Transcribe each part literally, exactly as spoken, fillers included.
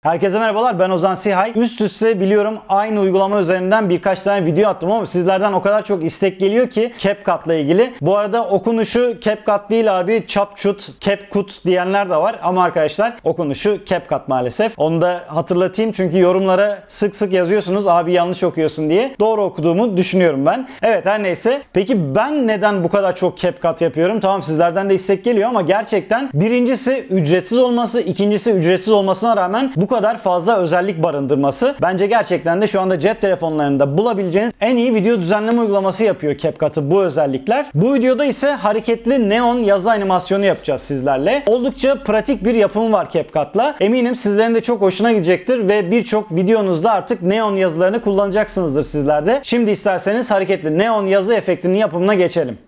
Herkese merhabalar, ben Ozan Sihay. Üst üste biliyorum aynı uygulama üzerinden birkaç tane video attım ama sizlerden o kadar çok istek geliyor ki CapCut ile ilgili. Bu arada okunuşu CapCut değil abi, CapCut, CapCut diyenler de var ama arkadaşlar okunuşu CapCut maalesef. Onu da hatırlatayım çünkü yorumlara sık sık yazıyorsunuz abi yanlış okuyorsun diye. Doğru okuduğumu düşünüyorum ben. Evet, her neyse. Peki ben neden bu kadar çok CapCut yapıyorum? Tamam, sizlerden de istek geliyor ama gerçekten birincisi ücretsiz olması, ikincisi ücretsiz olmasına rağmen bu kadar fazla özellik barındırması. Bence gerçekten de şu anda cep telefonlarında bulabileceğiniz en iyi video düzenleme uygulaması yapıyor CapCut'ı bu özellikler. Bu videoda ise hareketli neon yazı animasyonu yapacağız sizlerle. Oldukça pratik bir yapım var CapCut'la. Eminim sizlerin de çok hoşuna gidecektir ve birçok videonuzda artık neon yazılarını kullanacaksınızdır sizler de. Şimdi isterseniz hareketli neon yazı efektinin yapımına geçelim.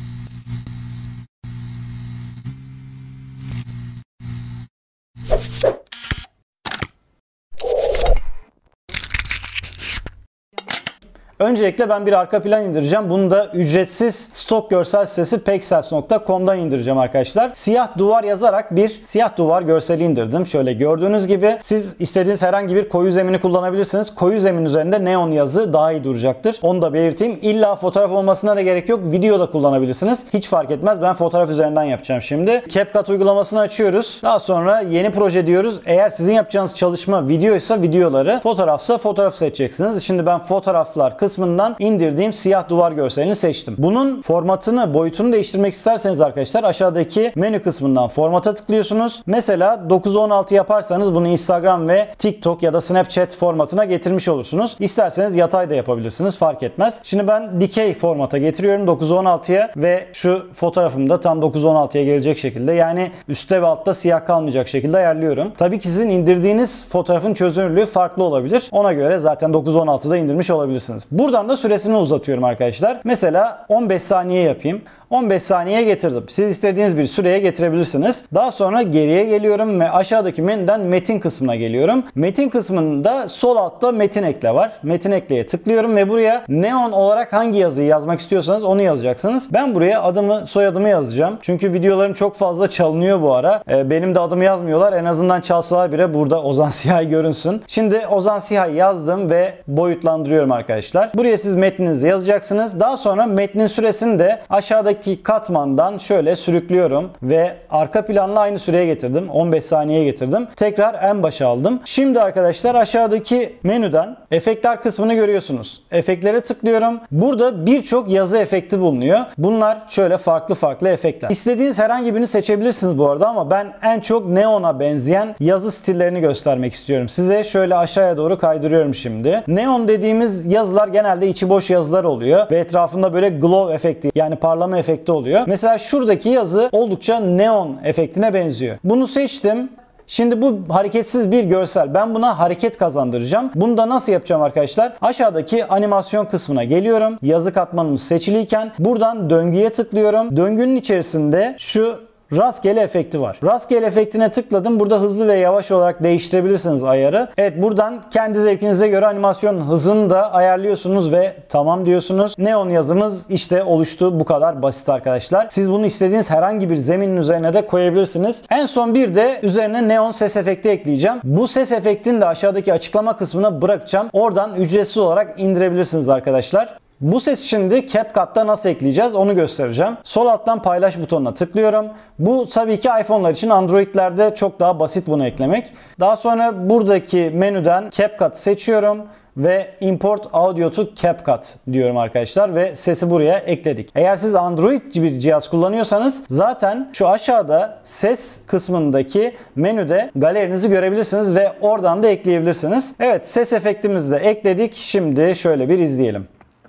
Öncelikle ben bir arka plan indireceğim. Bunu da ücretsiz stok görsel sitesi pexels nokta com'dan indireceğim arkadaşlar. Siyah duvar yazarak bir siyah duvar görseli indirdim. Şöyle gördüğünüz gibi siz istediğiniz herhangi bir koyu zemini kullanabilirsiniz. Koyu zemin üzerinde neon yazı daha iyi duracaktır. Onu da belirteyim. İlla fotoğraf olmasına da gerek yok. Video da kullanabilirsiniz. Hiç fark etmez. Ben fotoğraf üzerinden yapacağım şimdi. CapCut uygulamasını açıyoruz. Daha sonra yeni proje diyoruz. Eğer sizin yapacağınız çalışma videoysa videoları, fotoğrafsa fotoğraf seçeceksiniz. Şimdi ben fotoğraflar kısmı kısmından indirdiğim siyah duvar görselini seçtim. Bunun formatını, boyutunu değiştirmek isterseniz arkadaşlar aşağıdaki menü kısmından formata tıklıyorsunuz. Mesela dokuz on altı yaparsanız bunu Instagram ve TikTok ya da Snapchat formatına getirmiş olursunuz. İsterseniz yatay da yapabilirsiniz, fark etmez. Şimdi ben dikey formata getiriyorum dokuz on altıya ve şu fotoğrafımı da tam dokuz on altıya gelecek şekilde, yani üstte ve altta siyah kalmayacak şekilde ayarlıyorum. Tabii ki sizin indirdiğiniz fotoğrafın çözünürlüğü farklı olabilir. Ona göre zaten dokuz on altıda indirmiş olabilirsiniz. Buradan da süresini uzatıyorum arkadaşlar. Mesela on beş saniye yapayım. on beş saniyeye getirdim. Siz istediğiniz bir süreye getirebilirsiniz. Daha sonra geriye geliyorum ve aşağıdaki menüden metin kısmına geliyorum. Metin kısmında sol altta metin ekle var. Metin ekleye tıklıyorum ve buraya neon olarak hangi yazıyı yazmak istiyorsanız onu yazacaksınız. Ben buraya adımı, soyadımı yazacağım. Çünkü videolarım çok fazla çalınıyor bu ara. Ee, benim de adımı yazmıyorlar. En azından çalsalar bile burada Ozan Sihay görünsün. Şimdi Ozan Sihay yazdım ve boyutlandırıyorum arkadaşlar. Buraya siz metninizi yazacaksınız. Daha sonra metnin süresini de aşağıdaki katmandan şöyle sürüklüyorum ve arka planla aynı süreye getirdim. on beş saniyeye getirdim. Tekrar en başa aldım. Şimdi arkadaşlar aşağıdaki menüden efektler kısmını görüyorsunuz. Efektlere tıklıyorum. Burada birçok yazı efekti bulunuyor. Bunlar şöyle farklı farklı efektler. İstediğiniz herhangi birini seçebilirsiniz bu arada ama ben en çok neona benzeyen yazı stillerini göstermek istiyorum. Size şöyle aşağıya doğru kaydırıyorum şimdi. Neon dediğimiz yazılar genelde içi boş yazılar oluyor ve etrafında böyle glow efekti, yani parlama efekti oluyor. Mesela şuradaki yazı oldukça neon efektine benziyor. Bunu seçtim. Şimdi bu hareketsiz bir görsel. Ben buna hareket kazandıracağım. Bunu da nasıl yapacağım arkadaşlar? Aşağıdaki animasyon kısmına geliyorum. Yazı katmanımız seçiliyken buradan döngüye tıklıyorum. Döngünün içerisinde şu rastgele efekti var. Rastgele efektine tıkladım. Burada hızlı ve yavaş olarak değiştirebilirsiniz ayarı. Evet, buradan kendi zevkinize göre animasyon hızını da ayarlıyorsunuz ve tamam diyorsunuz. Neon yazımız işte oluştu. Bu kadar basit arkadaşlar. Siz bunu istediğiniz herhangi bir zeminin üzerine de koyabilirsiniz. En son bir de üzerine neon ses efekti ekleyeceğim. Bu ses efektini de aşağıdaki açıklama kısmına bırakacağım. Oradan ücretsiz olarak indirebilirsiniz arkadaşlar. Bu ses şimdi CapCut'ta nasıl ekleyeceğiz onu göstereceğim. Sol alttan paylaş butonuna tıklıyorum. Bu tabii ki iPhone'lar için, Android'lerde çok daha basit bunu eklemek. Daha sonra buradaki menüden CapCut seçiyorum ve Import Audio to CapCut diyorum arkadaşlar ve sesi buraya ekledik. Eğer siz Android bir cihaz kullanıyorsanız zaten şu aşağıda ses kısmındaki menüde galerinizi görebilirsiniz ve oradan da ekleyebilirsiniz. Evet, ses efektimizi de ekledik. Şimdi şöyle bir izleyelim.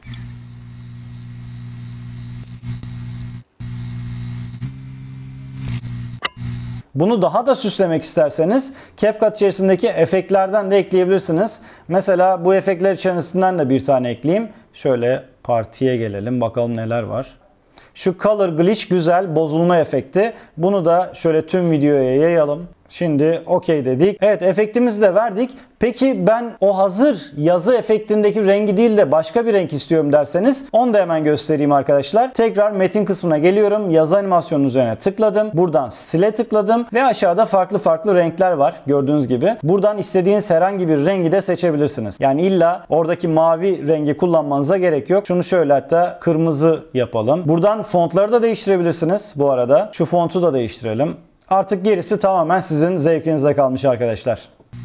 Bunu daha da süslemek isterseniz CapCut içerisindeki efektlerden de ekleyebilirsiniz. Mesela bu efektler içerisinden de bir tane ekleyeyim. Şöyle partiye gelelim, bakalım neler var. Şu Color Glitch güzel, bozulma efekti. Bunu da şöyle tüm videoya yayalım. Şimdi okey dedik. Evet, efektimizi de verdik. Peki ben o hazır yazı efektindeki rengi değil de başka bir renk istiyorum derseniz onu da hemen göstereyim arkadaşlar. Tekrar metin kısmına geliyorum. Yazı animasyonun üzerine tıkladım. Buradan stile tıkladım ve aşağıda farklı farklı renkler var gördüğünüz gibi. Buradan istediğiniz herhangi bir rengi de seçebilirsiniz. Yani illa oradaki mavi rengi kullanmanıza gerek yok. Şunu şöyle hatta kırmızı yapalım. Buradan fontları da değiştirebilirsiniz bu arada. Şu fontu da değiştirelim. Artık gerisi tamamen sizin zevkinize kalmış arkadaşlar.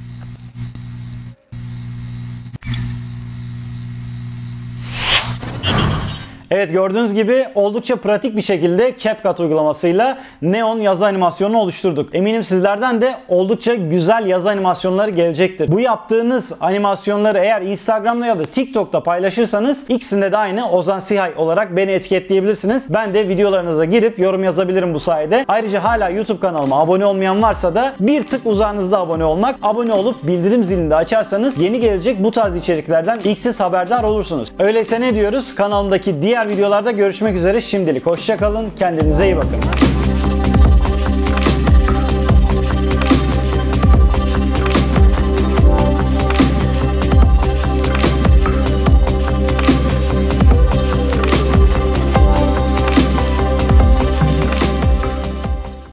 Evet, gördüğünüz gibi oldukça pratik bir şekilde CapCut uygulamasıyla neon yazı animasyonunu oluşturduk. Eminim sizlerden de oldukça güzel yazı animasyonları gelecektir. Bu yaptığınız animasyonları eğer Instagram'da ya da TikTok'ta paylaşırsanız ikisinde de aynı Ozan Sihay olarak beni etiketleyebilirsiniz. Ben de videolarınıza girip yorum yazabilirim bu sayede. Ayrıca hala YouTube kanalıma abone olmayan varsa da bir tık uzağınızda abone olmak. Abone olup bildirim zilini de açarsanız yeni gelecek bu tarz içeriklerden ilk siz haberdar olursunuz. Öyleyse ne diyoruz? Kanalımdaki diğer Diğer videolarda görüşmek üzere. Şimdilik hoşça kalın. Kendinize iyi bakın.